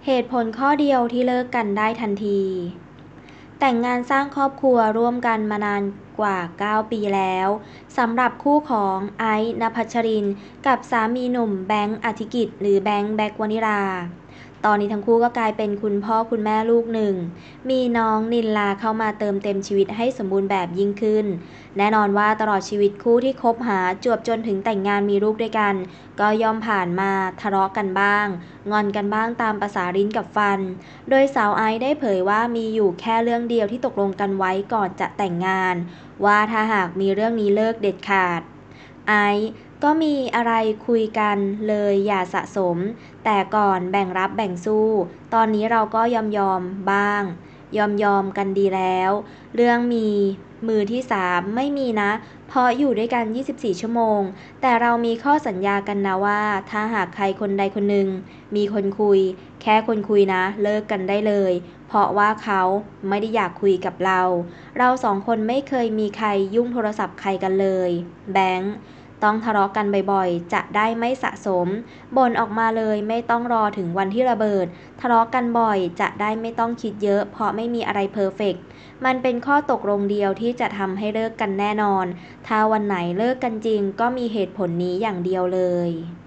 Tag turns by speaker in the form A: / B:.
A: เหตุผลข้อเดียวที่เลิกกันได้ทันที แต่งงานสร้างครอบครัวร่วมกันมานานกว่า 9 ปีแล้วสำหรับคู่ของไอซ์ ณภัชรินทร์กับสามีหนุ่มแบงค์ อธิกิจหรือแบงค์ แบ็ควนิรา ตอนนี้ทั้งคู่ก็กลายเป็นคุณพ่อคุณแม่ลูกหนึ่ง มีน้องนิลลาเข้ามาเติมเต็มชีวิตให้สมบูรณ์แบบยิ่งขึ้น แน่นอนว่าตลอดชีวิตคู่ที่คบหาจวบจนถึงแต่งงานมีลูกด้วยกัน ก็ย่อมผ่านมาทะเลาะกันบ้าง งอนกันบ้างตามประสาลิ้นกับฟัน โดยสาวไอซ์ได้เผยว่ามีอยู่แค่เรื่องเดียวที่ตกลงกันไว้ก่อนจะแต่งงาน ว่าถ้าหากมีเรื่องนี้เลิกเด็ดขาด ไอซ์ก็มีอะไรคุยกันเลยอย่าสะสม แต่ก่อนแบ่งรับแบ่งสู้ ตอนนี้เราก็ยอมบ้าง ยอมกันดีแล้ว เรื่องมีมือที่สามไม่มีนะ เพราะอยู่ด้วยกัน 24 ชั่วโมง แต่เรามีข้อสัญญากันนะว่าถ้าหากใครคนใดคนหนึ่งมีคนคุย แค่คนคุยนะเลิกกันได้เลย เพราะว่าเขาไม่ได้อยากคุยกับเรา เราสองคนไม่เคยมีใครยุ่งโทรศัพท์ใครกันเลย แบงค์ต้องทะเลาะกันบ่อยๆ จะได้ไม่สะสม บ่นออกมาเลยไม่ต้องรอถึงวันที่ระเบิด ทะเลาะกันบ่อยจะได้ไม่ต้องคิดเยอะเพราะไม่มีอะไรเพอร์เฟกต์ มันเป็นข้อตกลงเดียวที่จะทำให้เลิกกันแน่นอน ถ้าวันไหนเลิกกันจริงก็มีเหตุผลนี้อย่างเดียวเลย